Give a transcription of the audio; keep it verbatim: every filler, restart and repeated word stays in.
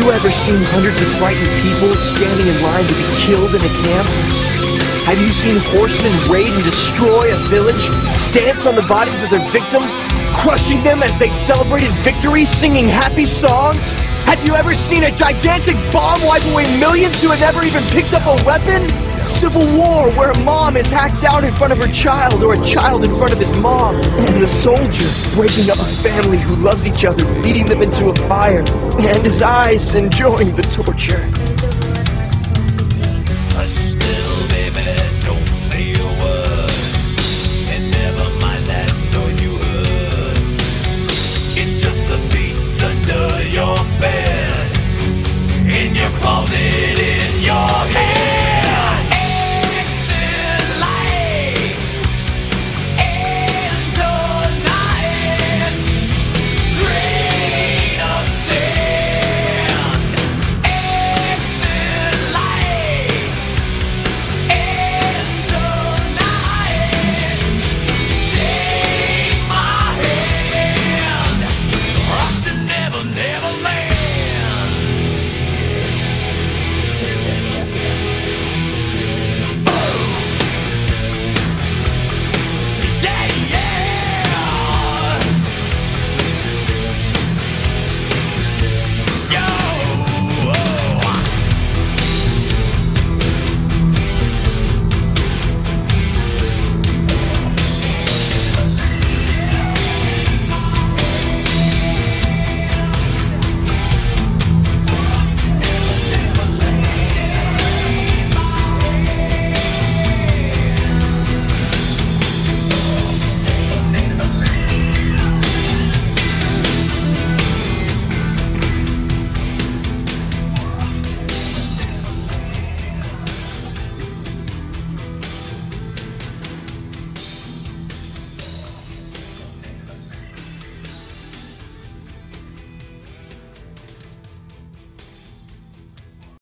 you ever seen hundreds of frightened people standing in line to be killed in a camp? Have you seen horsemen raid and destroy a village, dance on the bodies of their victims, crushing them as they celebrated victory, singing happy songs? Have you ever seen a gigantic bomb wipe away millions who had never even picked up a weapon? Civil war where a mom is hacked out in front of her child, or a child in front of his mom, and the soldier waking up a family who loves each other, leading them into a fire, and his eyes enjoying the torture.